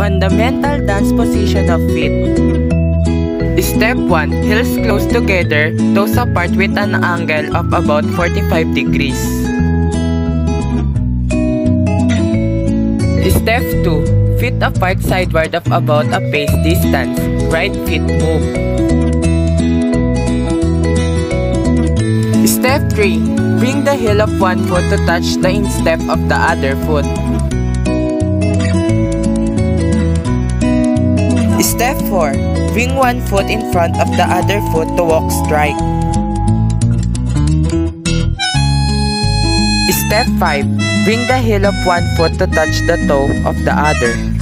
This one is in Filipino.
Fundamental dance position of feet. Step 1. Heels close together, toes apart with an angle of about 45 degrees. Step 2. Feet apart sideward of about a pace distance. Right feet move. Step 3. Bring the heel of one foot to touch the instep of the other foot. Step 4. Bring one foot in front of the other foot to walk straight. Step 5. Bring the heel of one foot to touch the toe of the other.